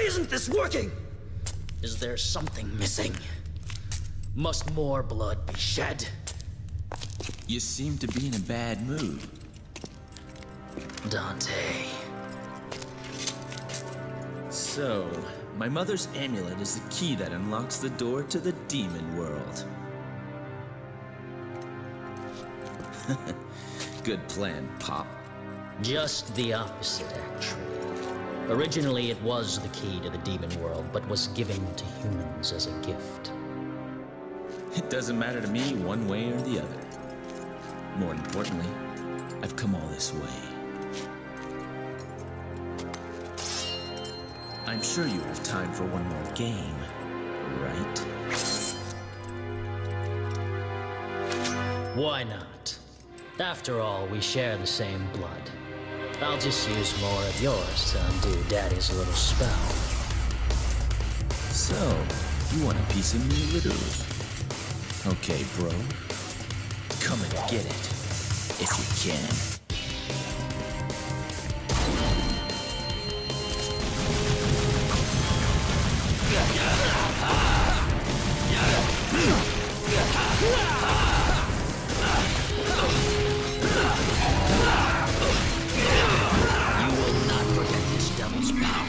isn't this working? Is there something missing? Must more blood be shed? You seem to be in a bad mood. Dante. So, my mother's amulet is the key that unlocks the door to the demon world. Good plan, Pop. Just the opposite, actually. Originally, it was the key to the demon world, but was given to humans as a gift. It doesn't matter to me one way or the other. More importantly, I've come all this way. I'm sure you have time for one more game, right? Why not? After all, we share the same blood. I'll just use more of yours to undo Daddy's little spell. So, you want a piece of me, literally? Okay, bro. Come and get it, if you can. You will not forget this devil's power.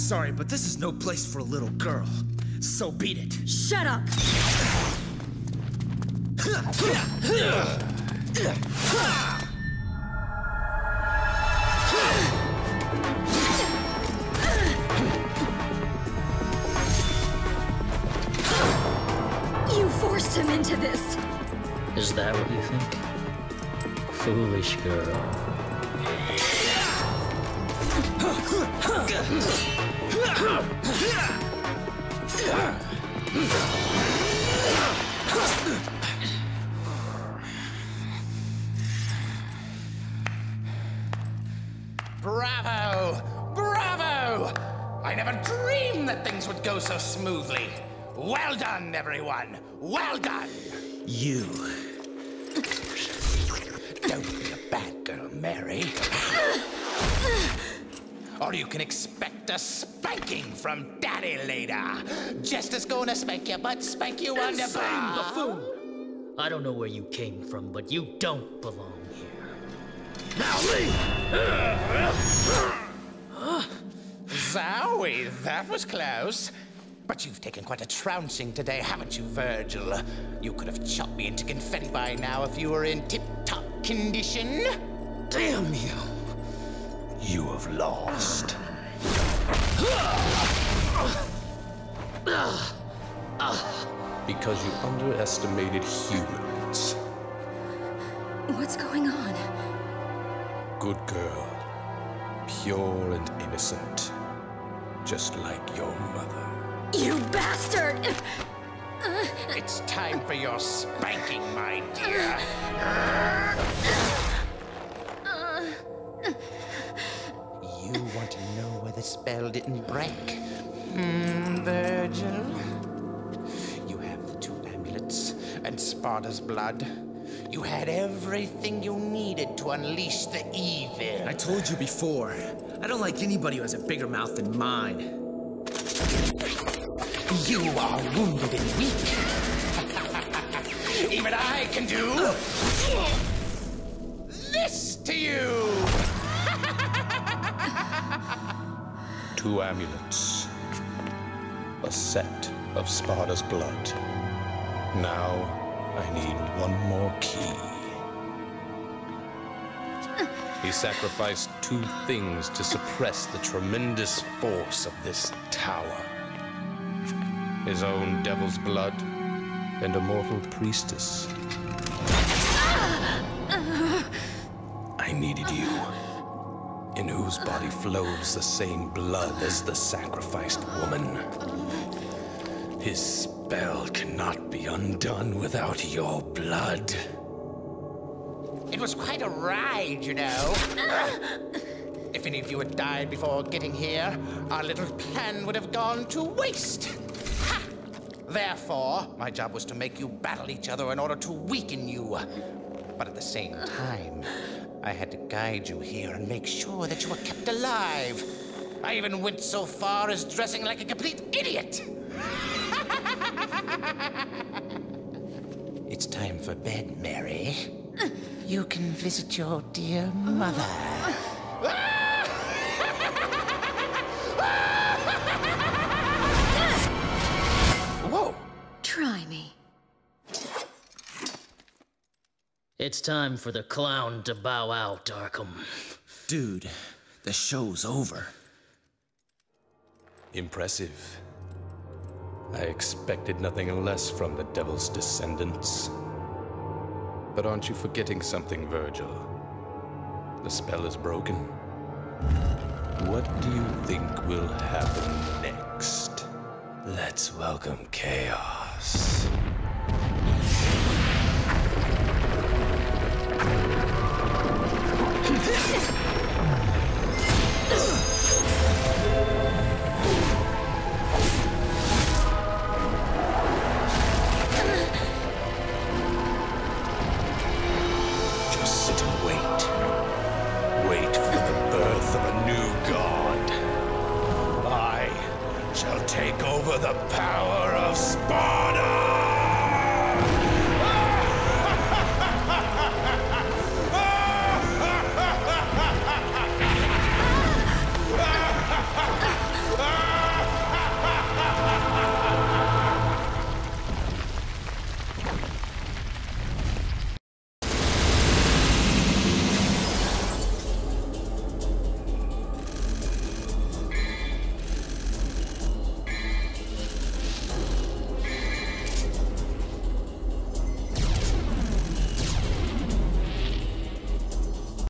sorry, but this is no place for a little girl. So beat it. Shut up! You forced him into this. Is that what you think? Foolish girl. Bravo! Bravo! I never dreamed that things would go so smoothly. Well done, everyone. Well done. You. Don't be a bad girl, Mary. Or you can expect a spanking from Daddy later. Just as gonna spank you, but spank you on the bar. I don't know where you came from, but you don't belong here. Now leave! Zowie, that was close. But you've taken quite a trouncing today, haven't you, Vergil? You could have chopped me into confetti by now if you were in tip-top condition. Damn you. You have lost. Because you underestimated humans. What's going on? Good girl. Pure and innocent. Just like your mother. You bastard! It's time for your spanking, my dear. You want to know where the spell didn't break? Vergil? You have the 2 amulets and Sparta's blood. You had everything you needed to unleash the evil. I told you before, I don't like anybody who has a bigger mouth than mine. You are wounded and weak. Even I can do this to you. 2 amulets. A set of Sparta's blood. Now, I need one more key. He sacrificed 2 things to suppress the tremendous force of this tower. His own devil's blood and a mortal priestess. I needed you, in whose body flows the same blood as the sacrificed woman. His spell cannot be undone without your blood. It was quite a ride, you know. If any of you had died before getting here, our little plan would have gone to waste. Ha! Therefore, my job was to make you battle each other in order to weaken you. But at the same time, I had to guide you here and make sure that you were kept alive. I even went so far as dressing like a complete idiot. It's time for bed, Mary. You can visit your dear mother. Whoa! Try me. It's time for the clown to bow out, Arkham. Dude, the show's over. Impressive. I expected nothing less from the Devil's descendants. But aren't you forgetting something, Vergil? The spell is broken. What do you think will happen next? Let's welcome chaos.